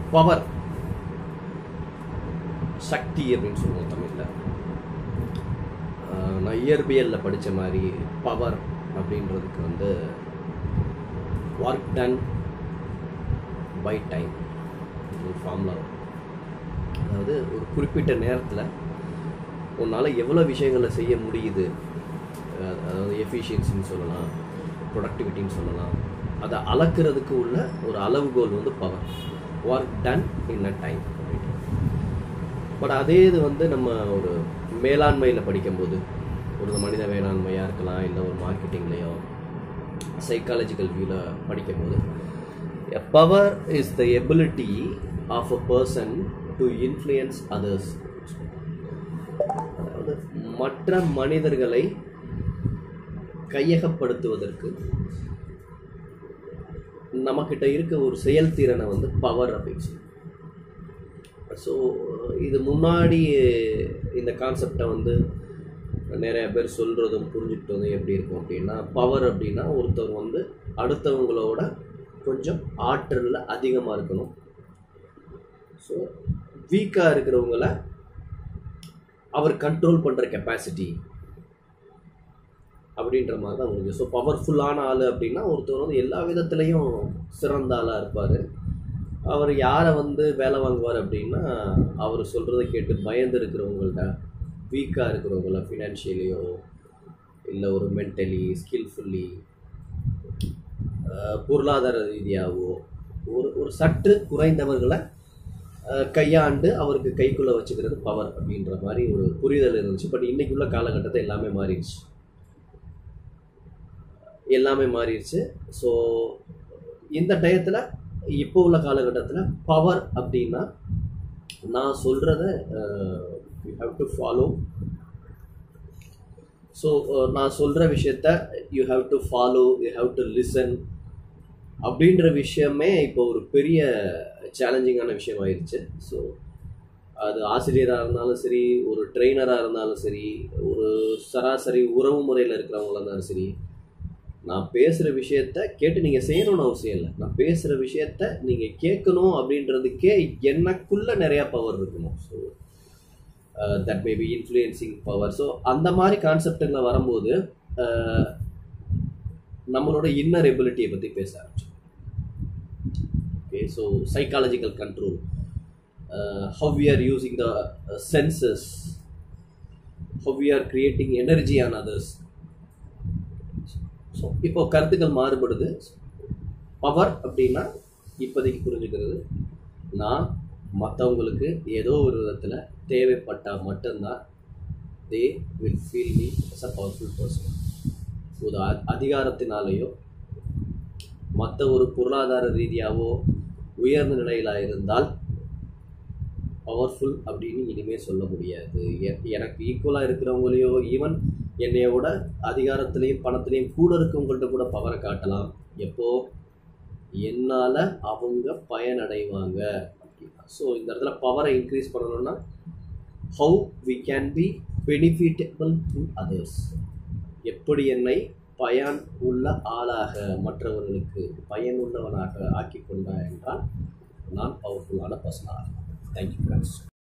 Power, சக்தி அப்படின்னு சொல்லுவோம் தமிழில். நான் இயற்பியலில் படித்த மாதிரி பவர் அப்படின்றதுக்கு வந்து ஒர்க் டன் பை டைம் ஒரு ஃபார்முலா வரும். அதாவது ஒரு குறிப்பிட்ட நேரத்தில் உன்னால் எவ்வளோ விஷயங்களை செய்ய முடியுது, அதாவது எஃபிஷியன்சின்னு சொல்லலாம், ப்ரொடக்டிவிட்டின்னு சொல்லலாம், அதை அளக்கிறதுக்கு உள்ள ஒரு அளவுகோல் வந்து power, work done in a time அப்படின்ட்டு. பட் அதே இது வந்து நம்ம ஒரு மேலாண்மையில் படிக்கும்போது, ஒரு மனித மேலாண்மையாக இருக்கலாம், இல்லை ஒரு மார்க்கெட்டிங்லேயோ சைக்காலஜிக்கல் வியூவில் படிக்கும்போது, a power is the ability of a person to influence others. அதாவது மற்ற மனிதர்களை கையகப்படுத்துவதற்கு நம்மக்கிட்ட இருக்க ஒரு செயல்திறனை வந்து பவர் அப்படின்னு சொல்லி. ஸோ இது முன்னாடி இந்த கான்செப்டை வந்து நிறைய பேர் சொல்கிறதும் புரிஞ்சுக்கிட்டதும் எப்படி இருக்கும் அப்படின்னா, பவர் அப்படின்னா ஒருத்தர் வந்து அடுத்தவங்களோட கொஞ்சம் ஆற்றலில் அதிகமாக இருக்கணும். ஸோ வீக்காக இருக்கிறவங்கள அவர் கண்ட்ரோல் பண்ணுற கெப்பாசிட்டி அப்படின்ற மாதிரி தான் முடிஞ்சு. ஸோ பவர்ஃபுல்லான ஆள் அப்படின்னா ஒருத்தர் வந்து எல்லா விதத்துலேயும் சிறந்த ஆளாக இருப்பார். அவர் யாரை வந்து வேலை வாங்குவார் அப்படின்னா, அவர் சொல்கிறத கேட்டு பயந்து இருக்கிறவங்கள்ட்ட, வீக்காக இருக்கிறவங்கள ஃபினான்ஷியலியோ இல்லை ஒரு மென்டலி ஸ்கில்ஃபுல்லி பொருளாதார ரீதியாகவோ ஒரு சற்று குறைந்தவர்களை கையாண்டு அவருக்கு கைக்குள்ளே வச்சுக்கிறது பவர் அப்படின்ற மாதிரி ஒரு புரிதல் இருந்துச்சு. பட் இன்றைக்கி உள்ள காலகட்டத்தை எல்லாமே மாறிடுச்சு. ஸோ இந்த டயத்தில் இப்போ உள்ள காலகட்டத்தில் பவர் அப்படின்னா நான் சொல்கிறத you have to follow. So நான் சொல்கிற விஷயத்த you have to follow, you have to listen அப்படின்ற விஷயமே இப்போ ஒரு பெரிய சேலஞ்சிங்கான விஷயம் ஆயிடுச்சு. ஸோ அது ஆசிரியராக இருந்தாலும் சரி, ஒரு ட்ரெயினராக இருந்தாலும் சரி, ஒரு சராசரி உறவு முறையில் இருக்கிறவங்களா இருந்தாலும் சரி, நான் பேசுகிற விஷயத்த கேட்டு நீங்கள் செய்யணும்னு அவசியம் இல்லை. நான் பேசுகிற விஷயத்த நீங்கள் கேட்கணும் அப்படின்றதுக்கே எனக்குள்ளே நிறையா பவர் இருக்கணும். So that may be influencing power. So அந்த மாதிரி கான்செப்டுங்களை வரும்போது நம்மளோட இன்னர் எபிலிட்டியை பற்றி பேச ஆரம்பிச்சோம். Okay, so psychological control, how we are using the senses, how we are creating energy on others. So இப்போ கருத்துக்கள் மாறுபடுது. பவர் அப்படின்னா இப்போதைக்கு புரிஞ்சுக்கிறது, நான் மற்றவங்களுக்கு ஏதோ ஒரு விதத்தில் தேவைப்பட்டால் மட்டும்தான் they will feel me as a powerful person. ஒரு அதிகாரத்தினாலேயோ மற்ற ஒரு பொருளாதார ரீதியாகவோ உயர்ந்த நிலையில் இருந்தால் பவர்ஃபுல் அப்படின்னு இனிமேல் சொல்ல முடியாது. எனக்கு ஈக்குவலாக இருக்கிறவங்களையோ, ஈவன் என்னையோட அதிகாரத்துலேயும் பணத்துலேயும் கூட இருக்கவங்கள்ட்ட கூட பவரை காட்டலாம். எப்போ என்னால் அவங்க பயனடைவாங்க அப்படின்னா. ஸோ இந்த இடத்துல பவரை இன்க்ரீஸ் பண்ணணும்னா how we can be beneficial to others. எப்படி என்னை பயன் உள்ள ஆளாக, மற்றவர்களுக்கு பயனுள்ளவனாக ஆக்கி கொண்டான் என்றால் நான் பவர்ஃபுல்லான பர்சனாக. Thank you friends.